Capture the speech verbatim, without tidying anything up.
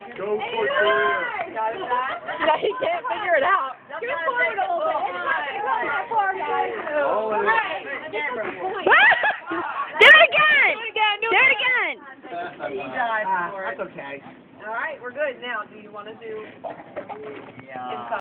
Go for Korea. Got it back? No, he can't figure it out. Give it forward a little bit. Come on, forward, guys. Oh, All right. Do it again! Do it again! Do it again! He died for it. That's okay. All right, we're good now. Do you want to do? Yeah.